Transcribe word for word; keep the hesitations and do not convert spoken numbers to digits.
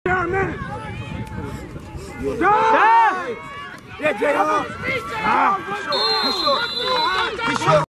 Down a minute. Yeah. Go! Yeah, J-Hawk. Ah, he's short. He's short. He's short.